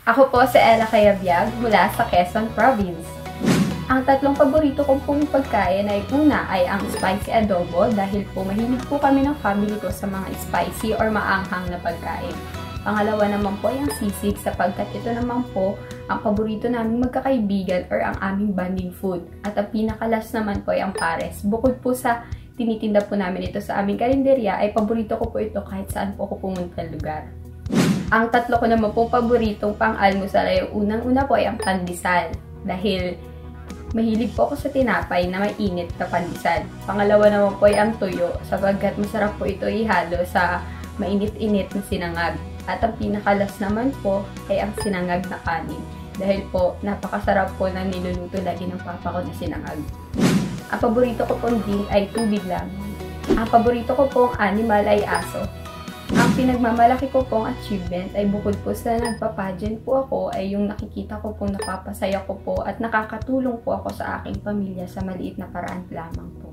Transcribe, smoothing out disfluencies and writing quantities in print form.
Ako po si Ella Cayabyab mula sa Quezon Province. Ang tatlong paborito kong pong pagkain ay una ay ang spicy adobo dahil po mahilig po kami ng family ko sa mga spicy or maanghang na pagkain. Pangalawa naman po ay ang sisig sapagkat ito naman po ang paborito naming magkakaibigan or ang aming bonding food. At ang pinakalas naman po ay ang pares. Bukod po sa tinitinda po namin ito sa aming karinderya ay paborito ko po ito kahit saan po ako pumunta lugar. Ang tatlo ko naman po paboritong pang-almusal ay unang-una po ay ang pandesal dahil mahilig po ako sa tinapay na may init na pandesal. Pangalawa naman po ay ang tuyo sapagkat masarap po ito ihalo sa mainit-init na sinangag. At ang pinakalas naman po ay ang sinangag na kanin dahil po napakasarap po ng niluluto lagi ng papa ko na sinangag. Ang paborito ko pong drink ay tubig lamang. Ang paborito ko pong animal ay aso. Ang pinagmamalaki ko pong achievement ay bukod po sa nagpa-pageant po ako ay yung nakikita ko pong napapasaya ko po at nakakatulong po ako sa aking pamilya sa maliit na paraan lamang.